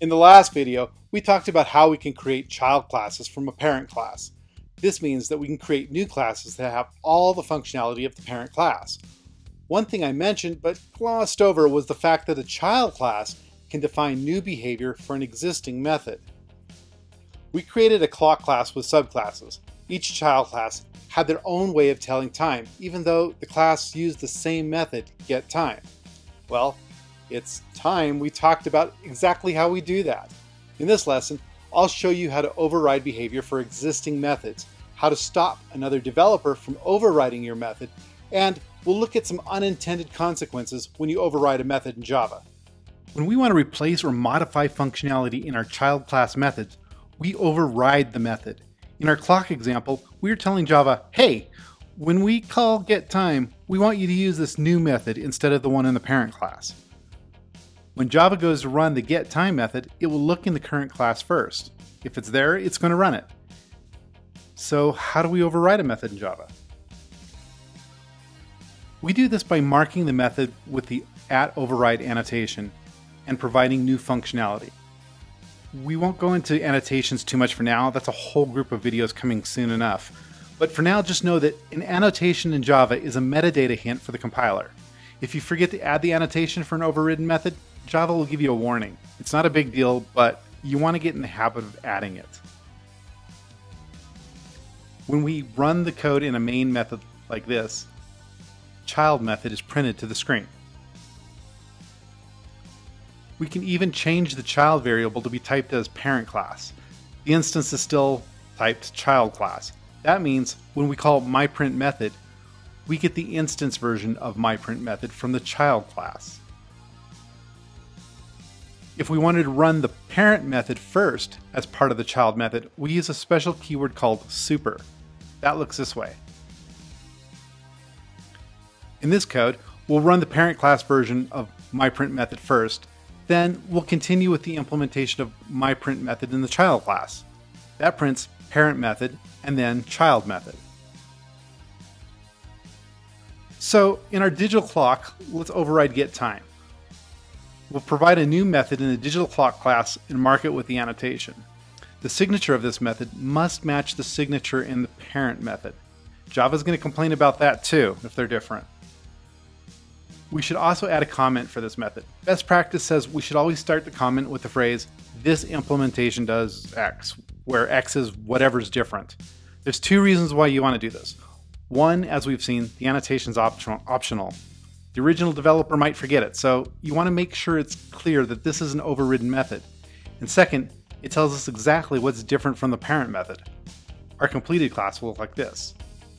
In the last video, we talked about how we can create child classes from a parent class. This means that we can create new classes that have all the functionality of the parent class. One thing I mentioned but glossed over was the fact that a child class can define new behavior for an existing method. We created a clock class with subclasses. Each child class had their own way of telling time, even though the class used the same method, getTime. Well, it's time we talked about exactly how we do that. In this lesson, I'll show you how to override behavior for existing methods, how to stop another developer from overriding your method, and we'll look at some unintended consequences when you override a method in Java. When we want to replace or modify functionality in our child class methods, we override the method. In our clock example, we're telling Java, hey, when we call getTime, we want you to use this new method instead of the one in the parent class. When Java goes to run the getTime method, it will look in the current class first. If it's there, it's going to run it. So how do we override a method in Java? We do this by marking the method with the @override annotation and providing new functionality. We won't go into annotations too much for now. That's a whole group of videos coming soon enough. But for now, just know that an annotation in Java is a metadata hint for the compiler. If you forget to add the annotation for an overridden method, Java will give you a warning. It's not a big deal, but you want to get in the habit of adding it. When we run the code in a main method like this, child method is printed to the screen. We can even change the child variable to be typed as parent class. The instance is still typed child class. That means when we call myPrint method, we get the instance version of myPrint method from the child class. If we wanted to run the parent method first as part of the child method, we use a special keyword called super. That looks this way. In this code, we'll run the parent class version of myPrint method first, then we'll continue with the implementation of myPrint method in the child class. That prints parent method and then child method. So in our digital clock, let's override getTime. We'll provide a new method in the digital clock class and mark it with the annotation. The signature of this method must match the signature in the parent method. Java's going to complain about that too if they're different. We should also add a comment for this method. Best practice says we should always start the comment with the phrase, "This implementation does X," where X is whatever's different. There's two reasons why you want to do this. One, as we've seen, the annotation is optional. The original developer might forget it, so you want to make sure it's clear that this is an overridden method. And second, it tells us exactly what's different from the parent method. Our completed class will look like this.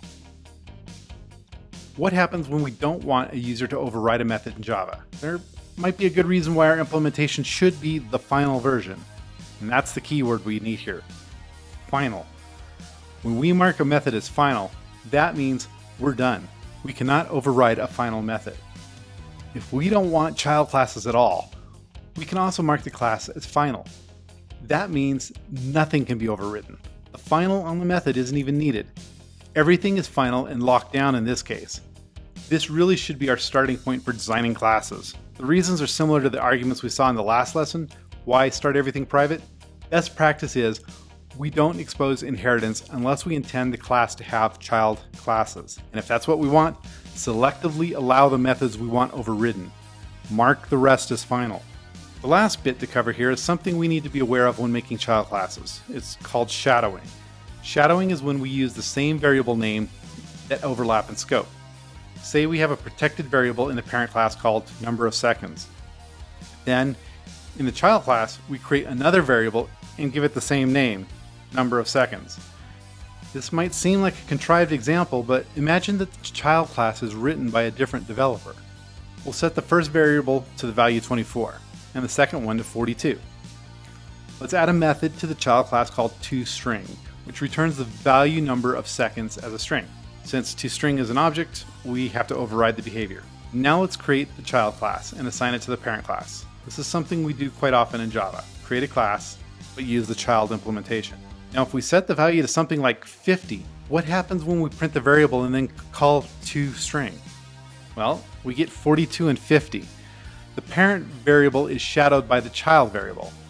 What happens when we don't want a user to override a method in Java? There might be a good reason why our implementation should be the final version. And that's the keyword we need here. Final. When we mark a method as final, that means we're done. We cannot override a final method. If we don't want child classes at all, we can also mark the class as final. That means nothing can be overridden. The final on the method isn't even needed. Everything is final and locked down in this case. This really should be our starting point for designing classes. The reasons are similar to the arguments we saw in the last lesson. Why start everything private? Best practice is we don't expose inheritance unless we intend the class to have child classes. And if that's what we want, selectively allow the methods we want overridden. Mark the rest as final. The last bit to cover here is something we need to be aware of when making child classes. It's called shadowing. Shadowing is when we use the same variable name that overlap in scope. Say we have a protected variable in the parent class called number of seconds. Then, in the child class, we create another variable and give it the same name, number of seconds. This might seem like a contrived example, but imagine that the child class is written by a different developer. We'll set the first variable to the value 24, and the second one to 42. Let's add a method to the child class called toString, which returns the value number of seconds as a string. Since toString is an object, we have to override the behavior. Now let's create the child class and assign it to the parent class. This is something we do quite often in Java. Create a class, but use the child implementation. Now if we set the value to something like 50, what happens when we print the variable and then call toString? Well, we get 42 and 50. The parent variable is shadowed by the child variable.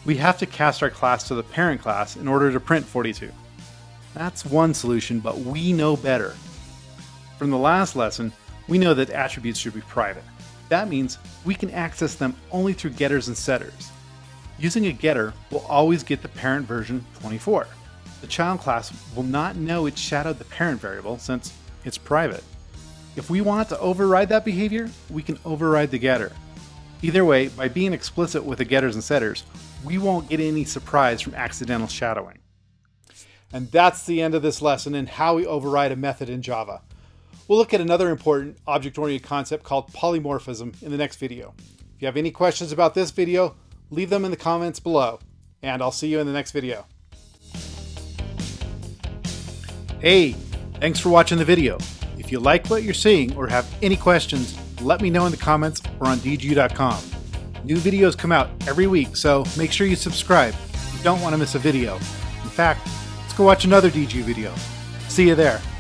we have to cast our class to the parent class in order to print 42. That's one solution, but we know better. From the last lesson, we know that attributes should be private. That means we can access them only through getters and setters. Using a getter will always get the parent version 24. The child class will not know it shadowed the parent variable since it's private. If we want to override that behavior, we can override the getter. Either way, by being explicit with the getters and setters, we won't get any surprise from accidental shadowing. And that's the end of this lesson in how we override a method in Java. We'll look at another important object-oriented concept called polymorphism in the next video. If you have any questions about this video, leave them in the comments below, and I'll see you in the next video. Hey, thanks for watching the video. If you like what you're seeing or have any questions, let me know in the comments or on dgu.com. New videos come out every week, so make sure you subscribe. You don't want to miss a video. In fact, let's go watch another DG video. See you there.